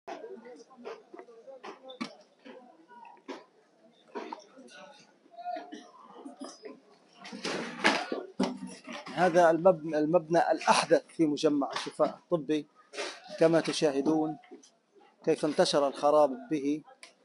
هذا المبنى الأحدث في مجمع الشفاء الطبي، كما تشاهدون كيف انتشر الخراب به.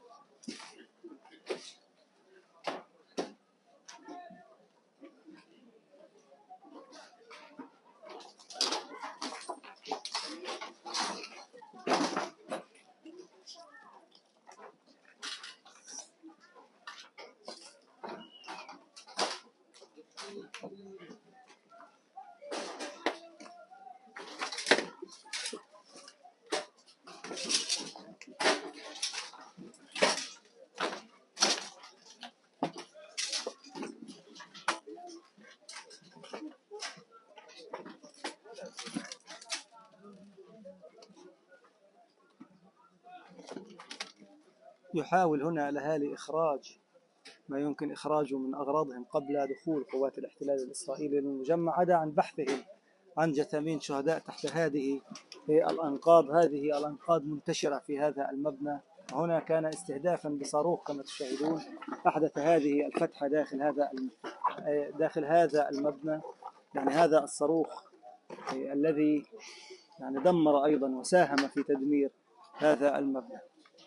يحاول هنا الأهالي إخراج ما يمكن إخراجه من أغراضهم قبل دخول قوات الاحتلال الإسرائيلي للمجمع، عدا عن بحثهم عن جثامين شهداء تحت هذه الأنقاض. هذه الأنقاض منتشرة في هذا المبنى. هنا كان استهدافا بصاروخ كما تشاهدون أحدث هذه الفتحة داخل هذا المبنى. يعني هذا الصاروخ الذي يعني دمر أيضا وساهم في تدمير هذا المبنى.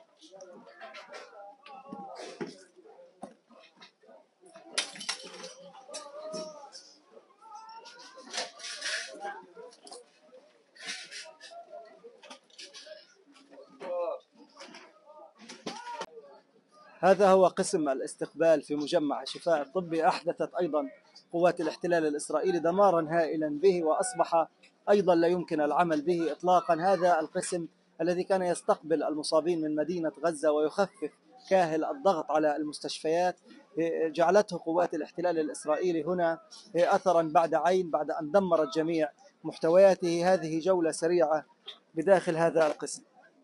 هذا هو قسم الاستقبال في مجمع الشفاء الطبي. أحدثت أيضا قوات الاحتلال الإسرائيلي دمارا هائلا به، وأصبح أيضا لا يمكن العمل به إطلاقا. هذا القسم الذي كان يستقبل المصابين من مدينة غزة ويخفف كاهل الضغط على المستشفيات، جعلته قوات الاحتلال الإسرائيلي هنا أثرا بعد عين بعد أن دمرت جميع محتوياته. هذه جولة سريعة بداخل هذا القسم.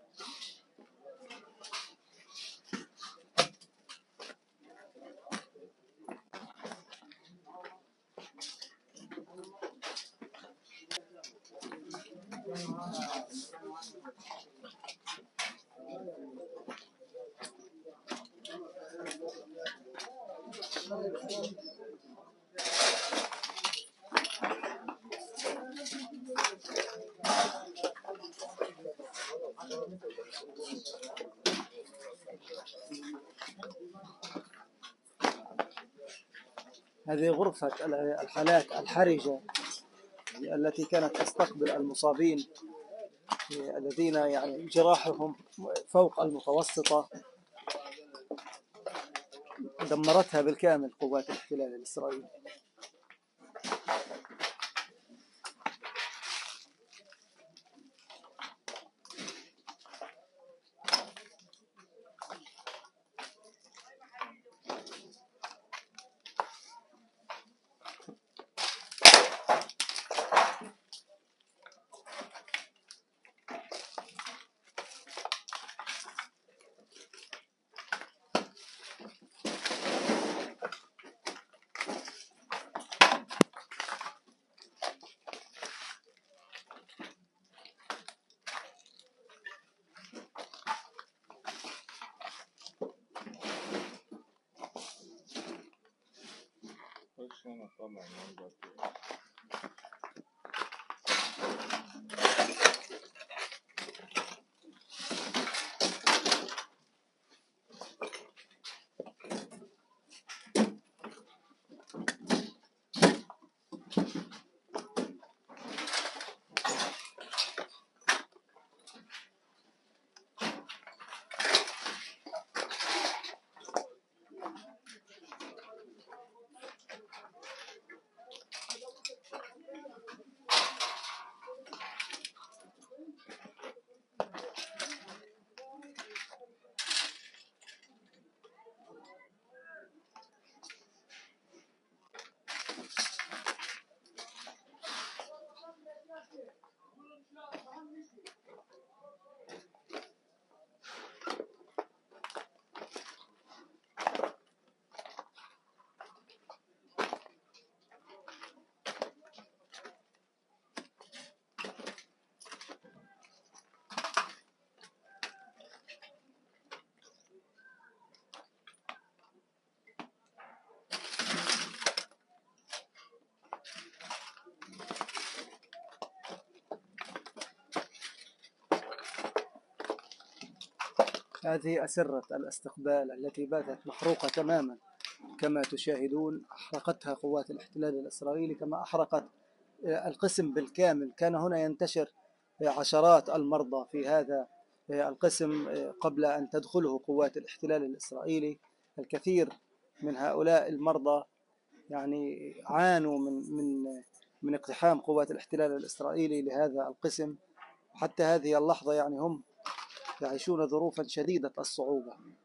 هذه غرفة الحالات الحرجة التي كانت تستقبل المصابين الذين يعني جراحهم فوق المتوسطة. دمرتها بالكامل قوات الاحتلال الإسرائيلي. هذه أسرة الاستقبال التي باتت محروقة تماما كما تشاهدون. أحرقتها قوات الاحتلال الإسرائيلي كما أحرقت القسم بالكامل. كان هنا ينتشر عشرات المرضى في هذا القسم قبل أن تدخله قوات الاحتلال الإسرائيلي. الكثير من هؤلاء المرضى يعني عانوا من اقتحام قوات الاحتلال الإسرائيلي لهذا القسم. حتى هذه اللحظة يعني هم يعيشون ظروفا شديدة الصعوبة.